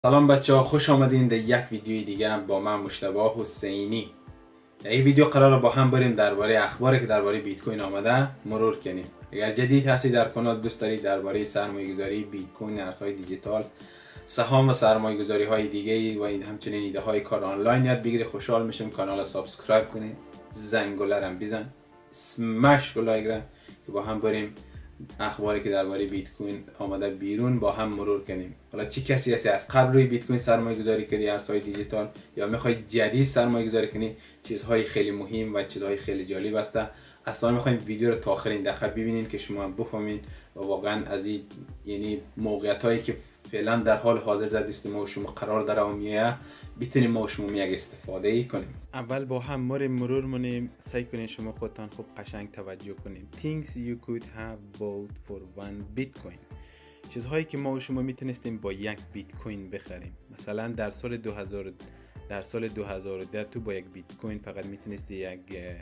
سلام بچه ها، خوش آمدین در یک ویدیوی دیگه با من مجتبی حسینی. در این ویدیو قراره با هم بریم درباره اخباری که درباره بیت کوین آمده مرور کنیم. اگر جدید هستی در کانال، دوست دارید درباره سرمایه گذاری بیت کوین، ارزهای دیجیتال، سهام و سرمایه گذاری های دیگه و همچنین ایده های کار آنلاین یاد بگیری، خوشحال میشم کانال رو سابسکرایب کنید، زنگوله رو بزن، اسمش لایک را که با هم بریم اخباری که درباره بیت کوین آمده بیرون با هم مرور کنیم. حالا چه کسی هستی از قبل روی بیت کوین سرمایه گذاری کردی، ارزهای دیجیتال، یا میخوای جدید سرمایه گذاری کنی، چیزهای خیلی مهم و چیزهای خیلی جالب است. اصلا میخوایم ویدیو رو تا آخرین دقیقه ببینین که شما هم بفهمین و واقعا از این یعنی موقعیت هایی که فعلا در حال حاضر در دست ما و شما قرار داره و میایه بتونیم ما و شما یک استفاده ای کنیم. اول با هم مرور منیم، سعی کنین شما خودتان خوب قشنگ توجه کنین. Things you could have bought for one bitcoin، چیزهایی که ما و شما میتونستیم با یک بیت کوین بخریم. مثلا در سال 2010 تو با یک بیت کوین فقط میتونستی یک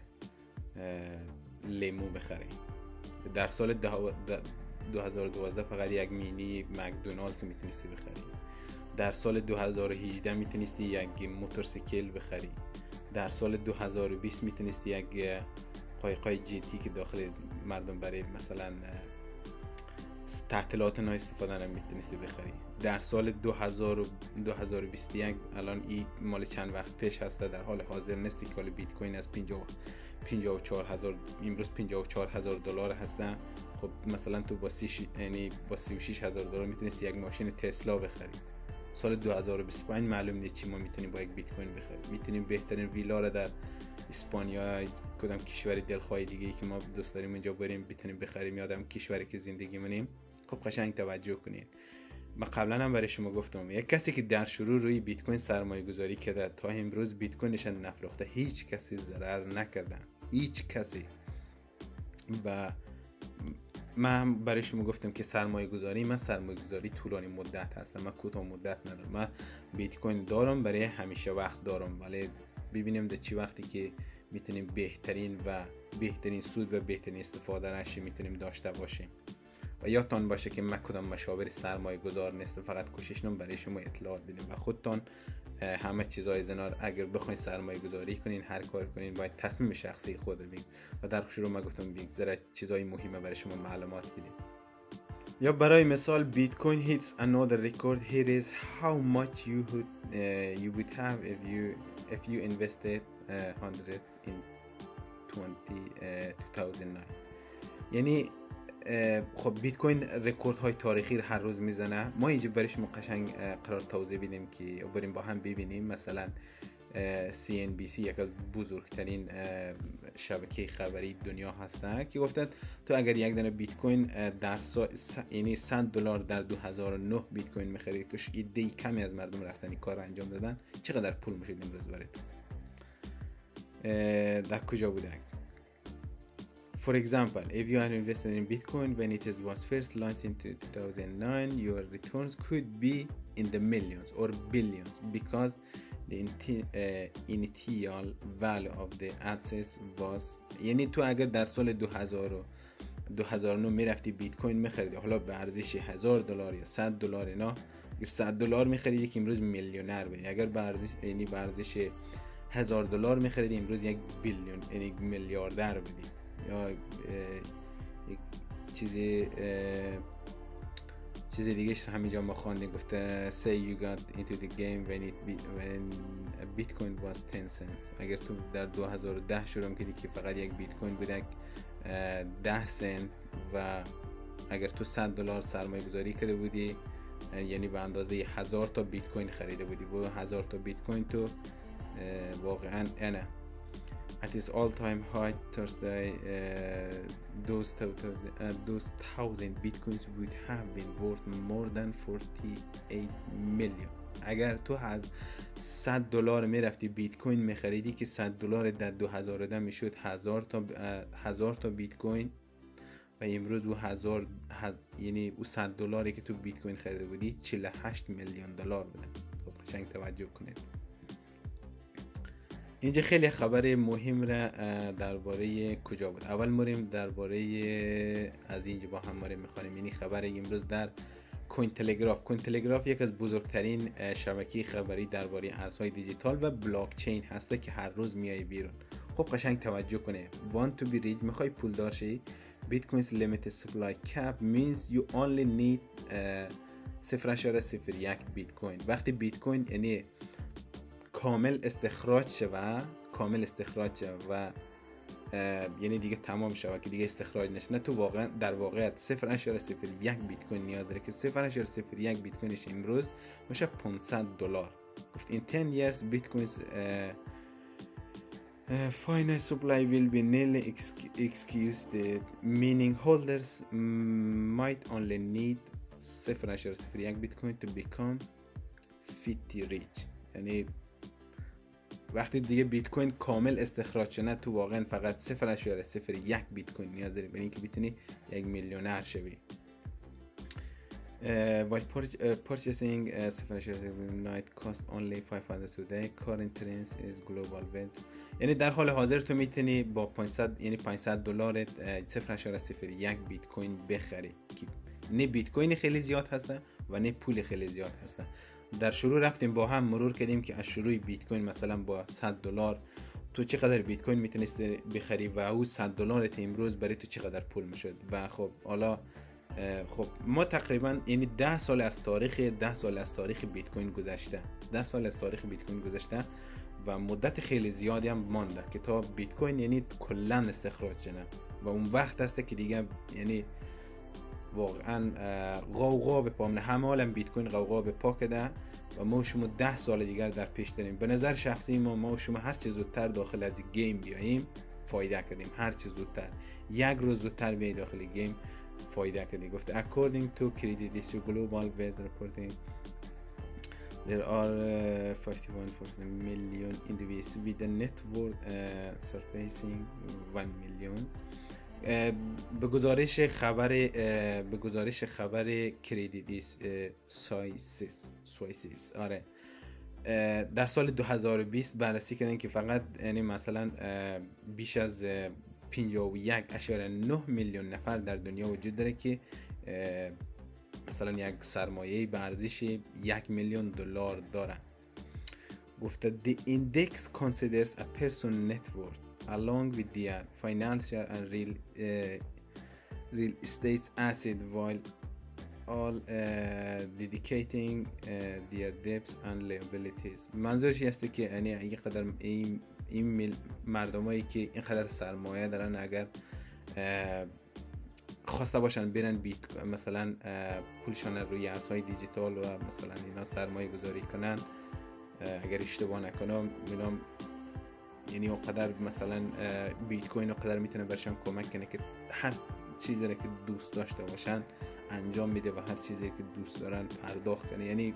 لیمو بخری. در سال 2012 فقط یک مینی مکدونالدز میتونستی بخری. در سال 2018 میتونستی یک موتورسیکل بخری. در سال 2020 میتونستی یک قایق جیتی که داخل مردم برای مثلا تعطیلات نا استفاده میتونستی بخری. در سال 2021 الان این مال چند وقت پیش هست، در حال حاضر نستی که بیت کوین از 54,000 امروز 54,000 دلار هستن. خب مثلا تو با 36,000 دلار میتونستی یک ماشین تسلا بخری. سال 2025 معلوم نیست چی ما میتونیم با یک بیت کوین بخریم. میتونیم بهترین ویلا رو در اسپانیا، کدام کشور دلخواه دیگه ای که ما دوست داریم اونجا بریم بتونیم بخریم، یادم کشوری که زندگی منیم. خب قشنگ توجه کنین. من قبلا هم برای شما گفتم یک کسی که در شروع روی بیت کوین سرمایه گذاری کرده تا امروز بیت کوینش نفروخته، هیچ کسی ضرر نکرده، هیچ کسی. و من برای شما گفتم که سرمایه گذاری طولانی مدت هستم، من کوتاه مدت ندارم. من بیت کوین دارم برای همیشه وقت دارم، ولی ببینیم در چی وقتی که میتونیم بهترین سود و بهترین استفاده راشی میتونیم داشته باشیم. و یادتان باشه که من کدام مشاور سرمایه گذار نیستم، فقط کوشش کنم برای شما اطلاعات بدیم و خودتان همه چیزای زنار اگر بخواید سرمایه گذاری کنین، هر کار کنین، باید تصمیم شخصی خود بگیرید. و در شروع من گفتم ذره چیزای مهمه برای شما معلومات بدیم. یا برای مثال بیت کوین hits another record. Here is how much you would have if you invested 100 in 2009. یعنی خب بیت کوین رکورد های تاریخی هر روز میزنه. ما اینجا برای شما قشنگ قرار توضیح بدیم که بریم با هم ببینیم. مثلا CNBC یک از بزرگترین شبکه خبری دنیا هسته که گفتند تو اگر یک دانه بیت کوین در یعنی $100 در 2009 بیت کوین می‌خرید که ایده کمی از مردم رفتن این کار انجام دادن، چقدر پول میشد امروز براتون؟ در کجا بوده؟ For example, if you are invested in Bitcoin when it was first launched in 2009, your returns could be in the millions or billions because the initial value of the assets was. یعنی تو اگر در سال 2009 میرفتی بیت کوین میخریدی، حالا به ارزش $1,000 یا $100 اینا، $100 میخریدی که امروز میلیونر بودی. اگر به ارزش $1,000 میخریدی امروز یک بیلیون یعنی میلیاردر بودی. یا یک چیز دیگه همینجا ما خواندیم، گفته say you got into the game when Bitcoin was 10 cents. اگر تو در 2010 شروع کردی که فقط یک بیت کوین بوده 10 سنت و اگر تو $100 سرمایه گذاری کرده بودی، یعنی به اندازه 1000 تا بیت کوین خریده بودی. و 1000 تا بیت کوین تو واقعا اینه at its all-time high Thursday, those 1,000 bitcoins would have been worth more than 48 million. اگر تو از $100 میرفتی بیت کوین میخریدی که $100 در 2010 میشد 1000 تا بیت کوین و امروز او یعنی او $100 که تو بیت کوین خریده بودی 48 میلیون دلار بوده. خب قشنگ توجه کنید. اینجا خیلی خبر مهم را درباره کجا بود. اول مریم درباره از اینجا با هم میخوانیم. یعنی خبر امروز در کوین تلگراف یک از بزرگترین شبکه خبری درباره ارزهای دیجیتال و بلاک چین هسته که هر روز میای بیرون. خب قشنگ توجه کنه. want to be rich، میخوای پولدار شی. Bitcoin's limited supply cap means you only need 0.01 بیتکوین. وقتی بیتکوین یعنی کامل استخراج شوه و یعنی دیگه تمام شوه که دیگه استخراج نشه، نه تو واقعا در واقعیت 0.01 بیتکوین نیاز داره که 0.01 بیتکوینش امروز میشه $500. گفت in 10 years Bitcoin's finite supply will be nearly exhausted, meaning holders might only need 0.01 بیتکوین to become filthy rich. یعنی وقتی دیگه بیتکوین کامل استخراج شده تو واقعا فقط 0.01 بیتکوین نیاز داری برای اینکه بتونی یک میلیونر شوی. While purchasing 0.01 cost only $500 today, current trend is global wealth. یعنی در حال حاضر تو میتونی با 500 یعنی $500 0.01 بیتکوین بخری که نه بیتکوین خیلی زیاد هسته و نه پول خیلی زیاد هسته. در شروع رفتیم با هم مرور کردیم که از شروع بیتکوین مثلا با $100 تو چقدر بیتکوین میتونستی بخری و او $100 امروز برای تو چقدر پول میشد. و خب حالا خب ما تقریبا یعنی 10 سال از تاریخ بیتکوین گذشته، 10 سال از تاریخ بیتکوین گذشته و مدت خیلی زیادی هم مانده که تا بیتکوین یعنی کلا استخراج شده و اون وقت هست که دیگه یعنی واقعا غوغا به پامنه همه عالم بیتکوین غوغا به پا کده و ما شما 10 سال دیگر در پیش داریم. به نظر شخصی ما شما هر چه زودتر داخل از گیم بیاییم فایده کردیم، هر چه زودتر یک روز زودتر بیای داخل گیم فایده کردیم. گفته according to Credit Suisse Global Wealth Reporting there are 51 million individuals with a net worth surpassing 1 million. به گزارش خبر کردیت سوئیس آره در سال 2020 بررسی کردن که فقط یعنی مثلا بیش از 51.9 میلیون نفر در دنیا وجود داره که مثلا یک سرمایه به ارزش $1 میلیون داره. گفته the index considers a person net worth along with their financial and real estate asset while all dedicating their debts and liabilities. منظورش هسته که یعنی اینقدر این مردمایی که اینقدر سرمایه دارن اگر خواسته باشن برن مثلا پولشان روی ارزهای دیجیتال و مثلا اینا سرمایه گذاری کنن، اگر اشتباه نکنم میگم یعنی اونقدر مثلا بیتکوین اونقدر میتونه برشان کمک کنه که هر چیزی رو که دوست داشته باشن انجام میده و هر چیزی که دوست دارن پرداخت کنه. یعنی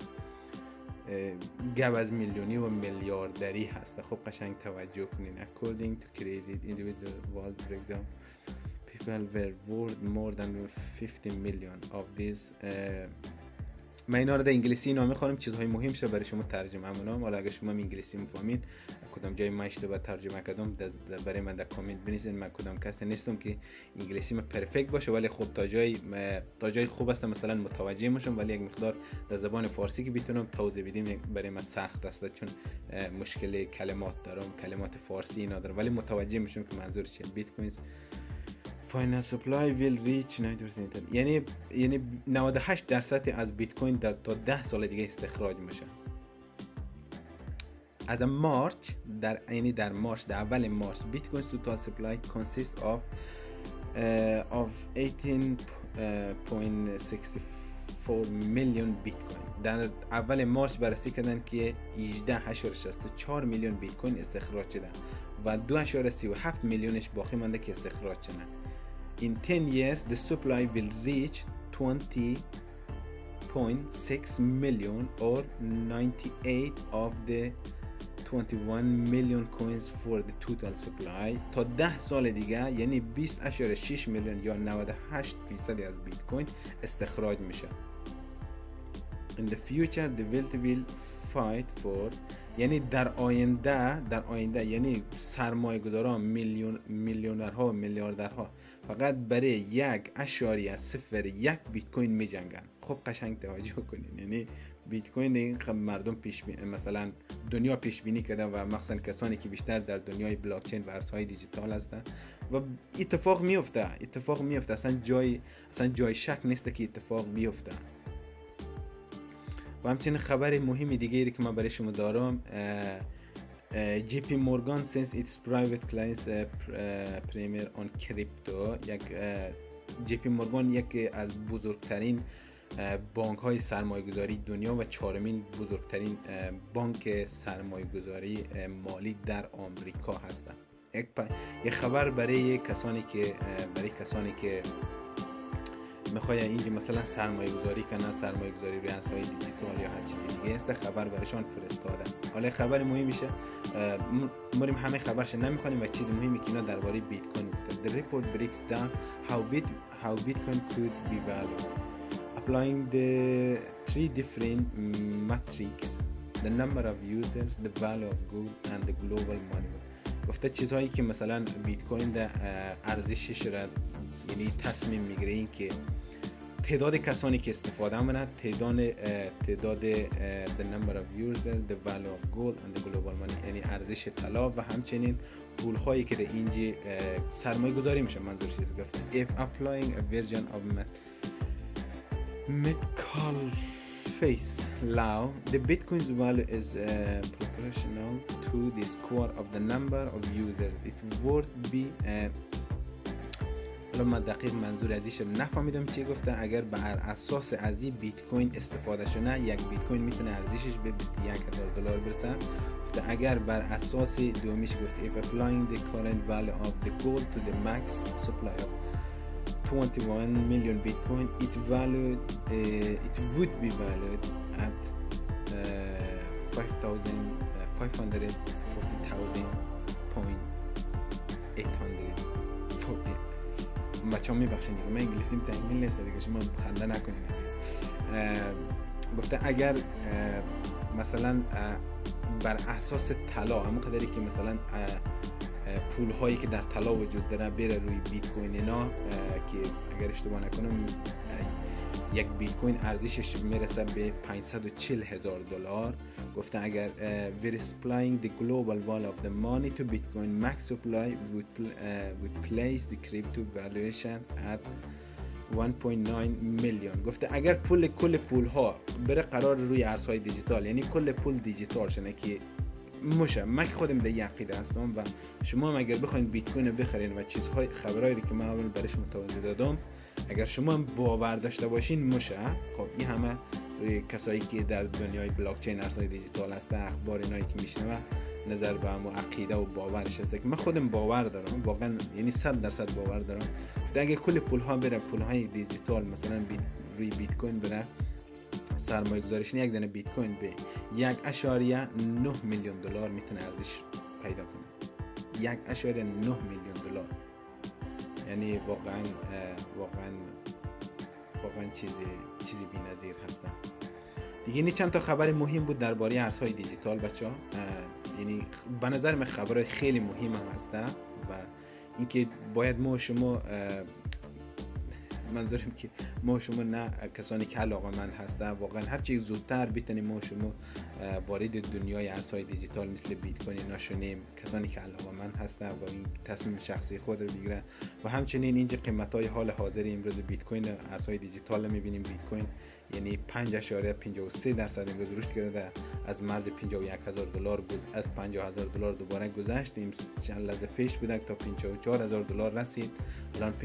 گب از میلیونی و میلیاردری هست. خب قشنگ توجه کنین. according to credit individual world breakdown people were worth more than 50 million of these. من اینا رو در انگلیسی نامه خواهم چیزهای مهم شده برای شما ترجمه کنم. حالا اگه شما انگلیسی میفهمین کدام جای من اشتباه ترجمه کردم برای من در کامنت بنویسین. من کدام کسی نیستم که انگلیسی من پرفکت باشه، ولی خب تا جای خوب است مثلا متوجه میشم، ولی یک مقدار در زبان فارسی که بتونم توضیح بدیم برای من سخت است چون مشکل کلمات دارم، کلمات فارسی ندارم، ولی متوجه میشم که منظور چیه. بیتکوینز finite supply will reach 90%. یعنی 98% از بیتکوین تا 10 سال دیگه استخراج میشه. از مارچ در اول مارچ بیتکوین total supply consists of 18.64 میلیون بیتکوین. در اول مارچ بررسی کردن که 18.64 میلیون بیتکوین استخراج شده و 2.37 میلیونش باقی مانده که استخراج شده. In 10 years, the supply will reach 20.6 million or 98 of the 21 million coins for the total supply. تا 10 سال دیگه یعنی 20.6 میلیون یا 98% از بیتکوین استخراج میشه. In the future, the wealth will fight for. یعنی در آینده یعنی سرمایه گذاران میلیونرها و میلیاردرها فقط برای 1.01 بیتکوین می جنگن. خب قشنگ توجه کنین، یعنی بیت کوین این مردم مثلا دنیا پیش بینی کردن و مخصوصا کسانی که بیشتر در دنیای بلاک چین و ارزهای دیجیتال هستن و اتفاق میفته اصلا جای شک نیست که اتفاق بیفته. و همچنین خبر مهمی دیگری که من برای شما دارم، JP Morgan since its private clients premier on crypto. JP Morgan یکی از بزرگترین بانک های سرمایه گذاری دنیا و چهارمین بزرگترین بانک سرمایه گذاری مالی در آمریکا هستند. یک خبر برای کسانی که میخوای اینجا مثلا سرمایه گذاری کنن، سرمایه گذاری روی ارزهای دیجیتال یا هر چیزی دیگه است، خبر برایشان فرستادن. حالا خبر مهم میشه، مریم همه خبرش نمیخوانیم و چیز مهمی که اینا درباره بیت کوین گفته. The report breaks down how Bitcoin could be valued, applying the three different metrics: the number of users, the value of gold and the global money. گفته چیزهایی که مثلا بیت کوین در ارزشش را، یعنی تصمیم میگیره این که تعداد کسانی که استفاده میکنند، تعداد the number of users, the value of gold and the global money، یعنی ارزش طلا و همچنین پول هایی که در اینجا سرمایه گذاری میشه. منظور چیز گفته. If applying a version of Metcalfe's law, the Bitcoin's value is proportional to the square of the number of users. It would be حالا من دقیق منظور ازیش نفهمیدم چی گفته. اگر بر اساس از این بیت کوین استفاده شده، یک بیت کوین میتونه ارزشش به $21,000 برسه. گفته اگر بر اساس دومیش گفته if applying the current value of the gold to the max supply of 21 million Bitcoin, it would be valued at 540,840. بچه‌ها میبخشید دیگه، من انگلیسیم تکمیل نیست دیگه، شما خنده نکنین. گفته اگر مثلا بر اساس طلا، همون قدری که مثلا پول هایی که در طلا وجود داره بره روی بیت کوین اینا، که اگر اشتباه نکنم یک بیت کوین ارزشش میرسه به $540,000. گفته اگر we're supplying the global value of the money to Bitcoin, max supply would place the crypto valuation at 1.9 million. گفته اگر کل پول ها بره قرار روی ارزهای دیجیتال، یعنی کل پول دیجیتال شنه که مشه، من خودم در عقیده هستم و شما هم اگر بخواید بیت کوین بخرین و چیزهای خبرایی که من اول برایش متوضح دادم، اگر شما باور داشته باشین مشه. خب این همه روی کسایی که در دنیای بلاک چین ارزهای دیجیتال هستن، اخبار اینایی که میشنوه نظر به هم و عقیده و باورش هست که من خودم باور دارم، واقعا یعنی 100% باور دارم. اگه کل پول ها بره، پول های دیجیتال مثلا روی بیت کوین بره، سرمایه گذاریش یک دونه بیت کوین به $1.9 میلیون میتونه ارزش پیدا کنه. $1.9 میلیون، یعنی واقعا چیزی بی‌نظیر هستن دیگه. این چند تا خبر مهم بود درباره ارزهای دیجیتال بچه‌ها، یعنی به نظر من خبرهای خیلی مهم هم هستن و اینکه باید ما شما، منظورم که ما شما نه کسانی که علاقه‌مند هستن، واقعا هر چی زودتر بتونیم ما شما وارد دنیای ارزهای دیجیتال مثل بیت کوین نشونیم، کسانی که علاقه‌مند هستن و این تصمیم شخصی خود رو بگیرن. و همچنین اینجا قیمت‌های حال حاضر امروز بیت کوین ارزهای دیجیتال می‌بینیم. بیت کوین یعنی 5.53% امروز رشد کرده، از مرز $51,000 از $50,000 دوباره گذشت. چند لحظه پیش بوده تا $54,000 رسید، الان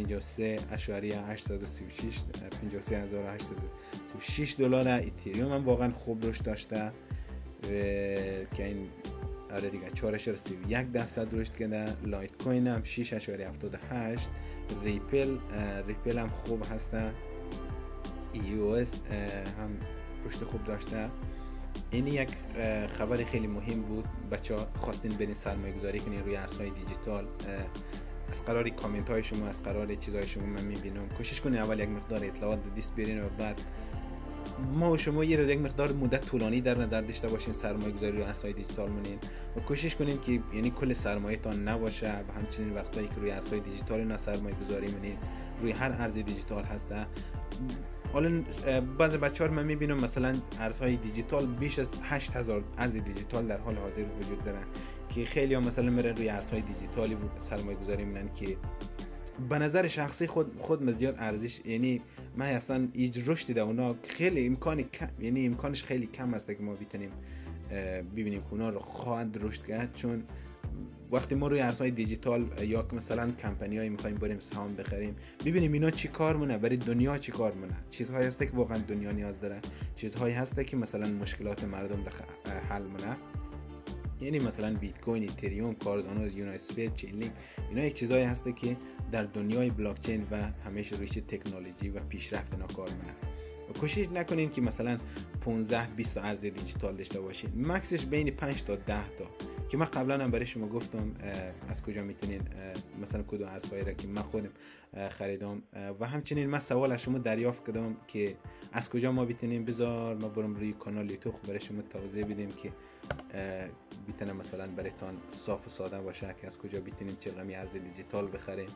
$53,836 اتریوم هم واقعا خوب رشد داشته که این آره دیگه 4.31% رشد کرده. لایت کوین هم 6.78. ریپل هم خوب هسته. EOS هم رشد خوب داشته. این یک خبر خیلی مهم بود بچه‌ها. خواستین برین سرمایه گذاری کنین روی ارزهای دیجیتال، از قرار کامنت های شما، از قرار چیزهای شما من میبینم. کوشش کنین اول یک مقدار اطلاعات دیس برین و بعد ما و شما یک مقدار مدت طولانی در نظر داشته باشین سرمایه گذاری روی ارزهای دیجیتال منین و کوشش کنین که یعنی کل سرمایه تان نباشه و همچنین وقتایی که روی ارزهای دیجیتال اینا سرمایه گذاری منین، روی هر ارز دیجیتال هسته حالا بعضی بچه‌ها من میبینم مثلا ارزهای دیجیتال بیش از 8000 ارز دیجیتال در حال حاضر وجود دارن که خیلی ها مثلا میرن روی ارزهای دیجیتالی سرمایه گذاری میکنن که به نظر شخصی خود زیاد ارزش، یعنی من اصلا هیچ رشدی در اونا خیلی یعنی امکانش خیلی کم است که ما بتونیم ببینیم که اونا رو خواهند رشد کرد. چون وقتی ما روی ارزهای دیجیتال یا مثلا کمپانیایی میخوایم بریم سهام بخریم، ببینیم اینا چی کار مونه، برای دنیا چی کار مونه، چیزهایی هسته که واقعا دنیا نیاز داره، چیزهایی هسته که مثلا مشکلات مردم رو حل مونه. یعنی مثلا بیت کوین، اتریوم، کاردانو، یونیسپیر، چینلینک، اینا یک چیزایی هسته که در دنیای بلاک چین و همیشه روی تکنولوژی و پیشرفت اینا کار مونه. کوشش نکنین که مثلا 15-20 تا ارز دیجیتال داشته باشین، مکسش بین 5 تا 10 تا که من قبلا هم برای شما گفتم از کجا میتونین مثلا کدوم ارزهایی را که من خودم خریدم و همچنین من سوال از شما دریافت کردم که از کجا ما بتونیم. بذار ما برم روی کانال یوتیوب برای شما توضیح بدیم که بتونه مثلا برایتان صاف و ساده باشه که از کجا بتونیم چه رقمی ارز دیجیتال بخریم.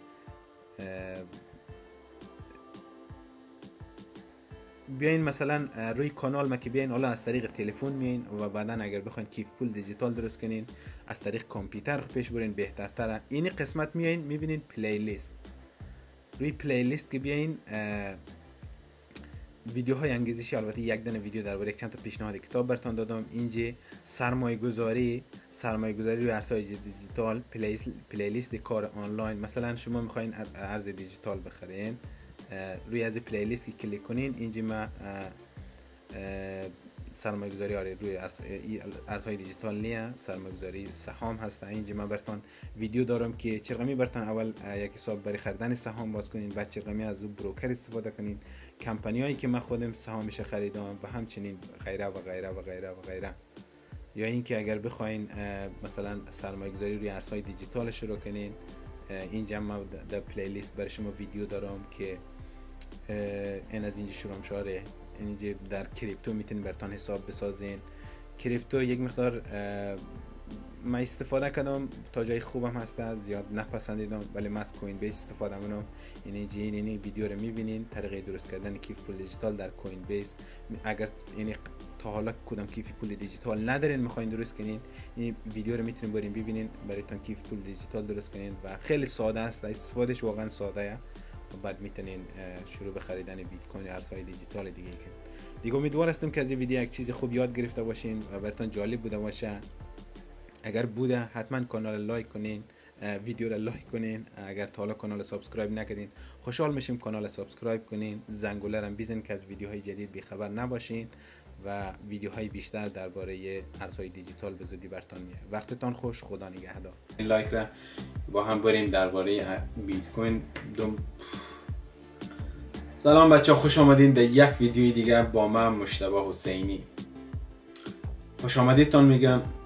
بیاین مثلا روی کانال ما که بیاین حالا از طریق تلفن میاین و بعدا اگر بخواین کیف پول دیجیتال درست کنین از طریق کامپیوتر پیش برین بهترتره. این قسمت میاین میبینین پلی لیست. روی پلی لیست که بیاین ویدیوهای انگیزشی، البته یک دونه ویدیو درباره چند تا پیشنهاد کتاب براتون دادم. اینجا سرمایه گذاری روی ارزهای دیجیتال، پلی لیست کار آنلاین. مثلا شما میخواین ارز دیجیتال بخرین، روی از پلی لیست که کلیک کنین اینجا ما سرمایه گذاری روی ارزهای دیجیتال نیه، سرمایه گذاری سهام هست. اینجا من براتون ویدیو دارم که چرگمی براتون اول یک حساب برای خریدن سهام باز کنین، بعد چرگمی از بروکر استفاده کنین، کمپانیایی که من خودم سهامش خریدم و همچنین غیره و غیره و غیره و غیره. یا اینکه اگر بخواین مثلا سرمایه گذاری روی ارزهای دیجیتال شروع کنین، اینجا من در پلی لیست برای شما ویدیو دارم که این از اینجا شروع شاره. اینجا در کریپتو میتونین براتون حساب بسازین. کریپتو یک مقدار من استفاده کردم، تا جای خوبم هست، زیاد نپسندیدم، ولی من از کوین بیس استفاده میکنم. این ویدیو رو میبینین، طریقه درست کردن کیف پول دیجیتال در کوین بیس. اگر یعنی تا حالا کدام کیف پول دیجیتال ندارین میخواین درست کنین، این ویدیو رو میتونین برین ببینین برایتون کیف پول دیجیتال درست کنین و خیلی ساده است، استفادهش واقعا ساده. و بعد میتونین شروع به خریدن بیت کوین و ارزهای دیجیتال دیگه. امیدوار هستم که از این ویدیو یک چیز خوب یاد گرفته باشین و براتون جالب بوده باشه. اگر بوده حتما کانال لایک کنین، ویدیو رو لایک کنین. اگر تا حالا کانال سابسکرایب نکردین خوشحال میشیم کانال سابسکرایب کنین، زنگوله رو بزنین که از ویدیوهای جدید بیخبر نباشین و ویدیوهای بیشتر درباره ارزهای دیجیتال به زودی براتون میاد. وقتتان خوش، خدا نگهدار. این لایک را با هم بریم درباره بیت کوین. سلام بچه‌ها، خوش آمدین در یک ویدیوی دیگه با من مجتبی حسینی. خوش آمدیدتان میگم.